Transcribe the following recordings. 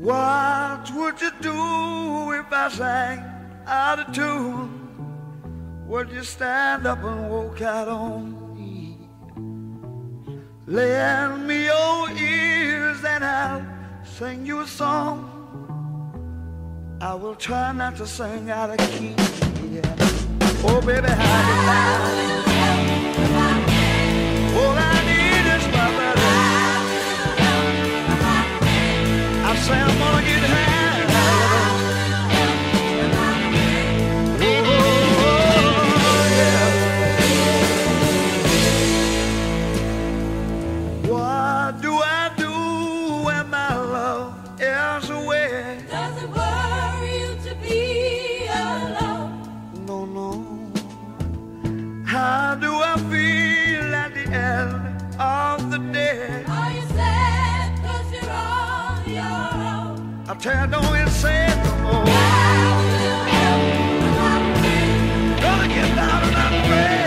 What would you do if I sang out of tune? Would you stand up and walk out on me? Lend me your ears and I'll sing you a song. I will try not to sing out of key. Yeah. Oh baby, how you like? All I need is my brother. I say I'm gonna get high. What do I do when my love is away? Does it worry you to be alone? No, no. How do I feel at the end of the day? Are you sad 'cause you're on your own? I tell you, don't even say it no more. Gonna get down and I'm afraid.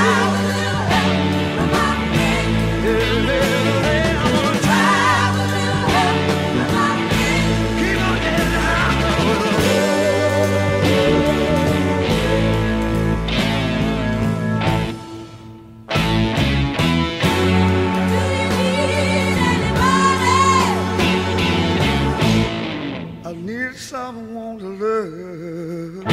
Someone to love.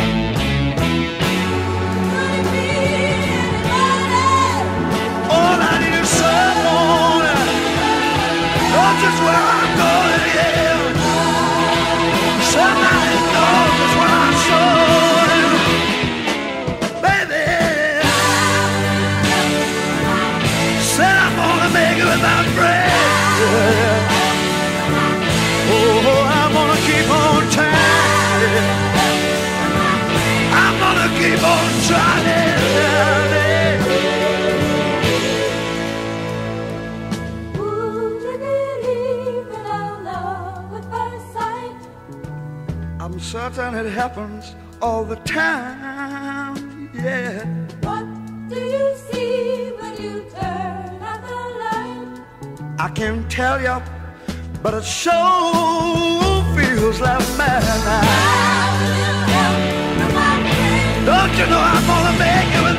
All I need is someone to know just where I'm going, yeah. Somebody knows just where I'm going, baby. Said I'm gonna make it without breath. Oh, I'm gonna keep on trying. I'm gonna keep on trying. Would you believe in our love at first sight? I'm certain it happens all the time, yeah. What do you see when you turn out the light? I can't tell you, but it sure feels like madness. Don't you know I'm gonna make it